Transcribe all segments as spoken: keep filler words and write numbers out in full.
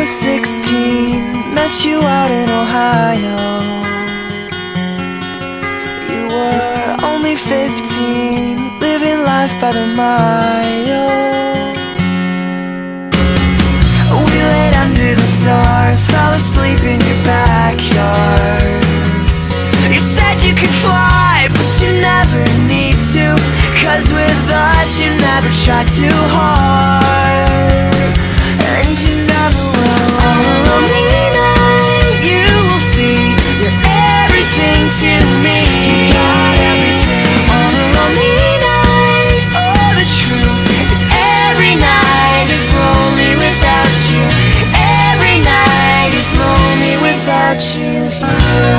was sixteen, met you out in Ohio. You were only fifteen, living life by the mile. We laid under the stars, fell asleep in your backyard. You said you could fly, but you never need to, 'cause with us you never tried too hard, and you never will. On a lonely night you will see you're everything to me. You got everything. On a lonely night, oh, the truth is every night is lonely without you. Every night is lonely without you here.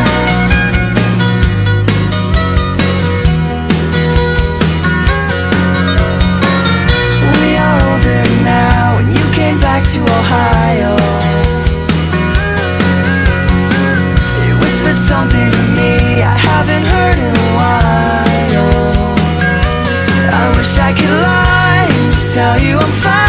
To Ohio, you whispered something to me I haven't heard in a while. I wish I could lie and just tell you I'm fine.